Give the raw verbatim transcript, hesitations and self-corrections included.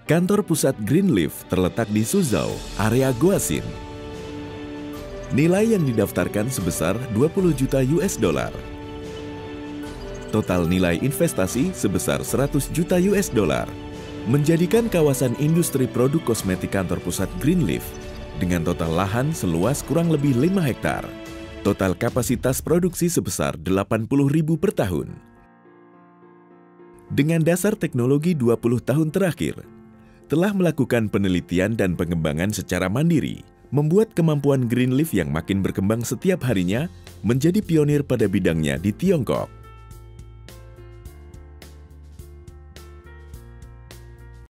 Kantor pusat Greenleaf terletak di Suzhou, area Guasin. Nilai yang didaftarkan sebesar dua puluh juta U S dollar. Total nilai investasi sebesar seratus juta U S dollar, menjadikan kawasan industri produk kosmetik kantor pusat Greenleaf dengan total lahan seluas kurang lebih lima hektar. Total kapasitas produksi sebesar delapan puluh ribu per tahun. Dengan dasar teknologi dua puluh tahun terakhir, telah melakukan penelitian dan pengembangan secara mandiri, membuat kemampuan Greenleaf yang makin berkembang setiap harinya menjadi pionir pada bidangnya di Tiongkok.